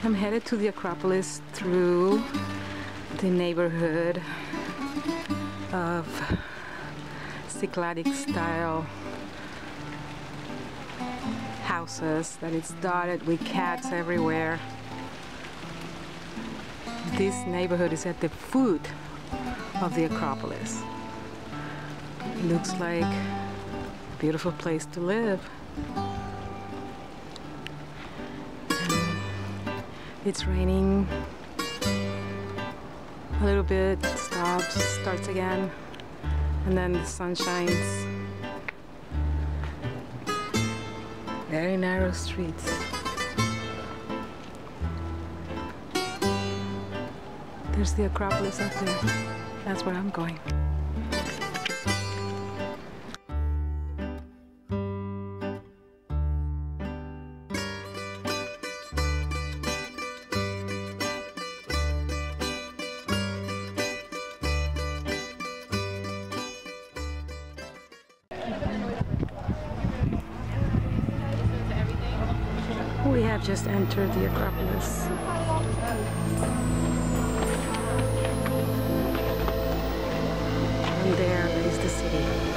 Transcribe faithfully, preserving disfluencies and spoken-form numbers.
I'm headed to the Acropolis through the neighborhood of Cycladic style houses that it's dotted with cats everywhere. This neighborhood is at the foot of the Acropolis. It looks like a beautiful place to live. It's raining a little bit, stops, starts again, and then the sun shines. Very narrow streets. There's the Acropolis up there. That's where I'm going. We have just entered the Acropolis. And there is the city.